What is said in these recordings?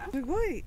すごい。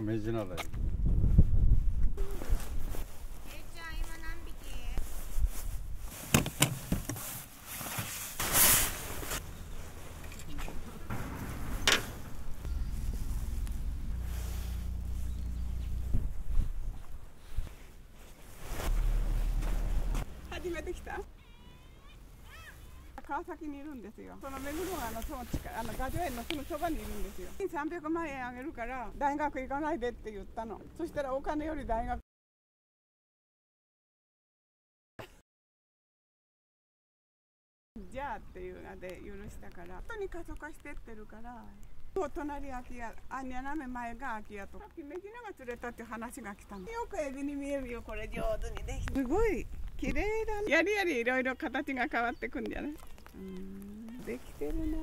がメジナだよ。 初めて来た。川崎にいるんですよ。その目黒川のその雅叙園のすぐそばにいるんですよ。300万円あげるから大学行かないでって言ったの。そしたらお金より大学じゃあっていうので許したから、本当に過疎化してってるから。もう隣空き家、斜め前が空き家と。さっきメジナが釣れたって話が来たの。よくエビに見えるよ、これ上手にできて。すごい綺麗だね。やりやりいろいろ形が変わってくんじゃない？できてるな。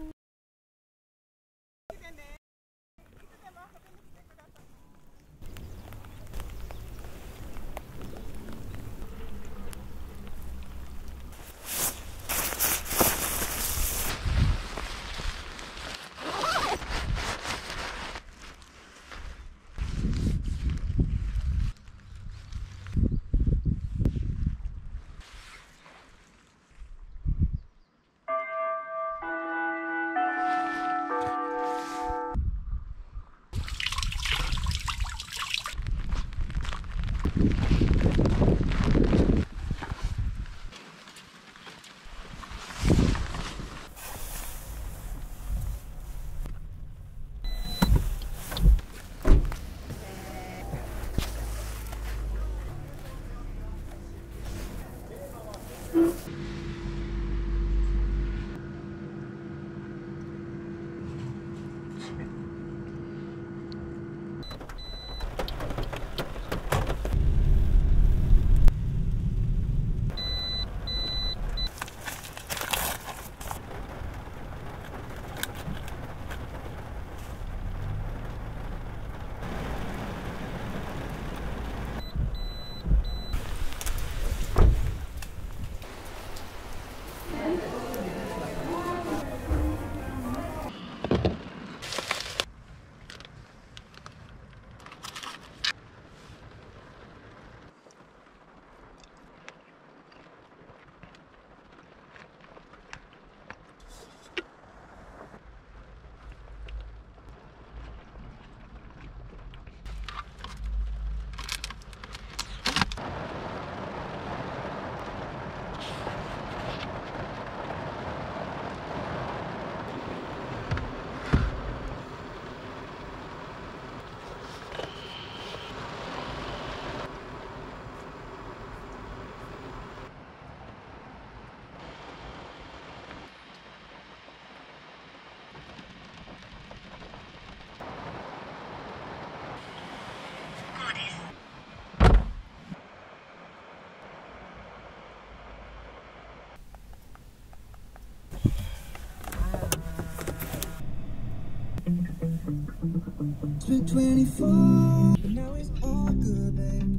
It's been 24, but now it's all good,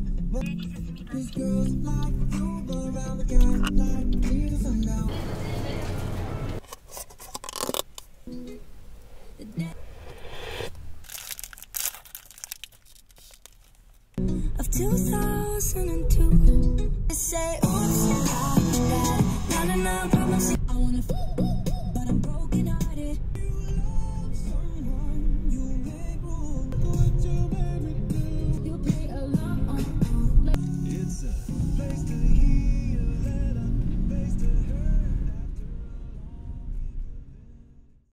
babe. Cause girls like you go around the guy like me to find out. Of 2002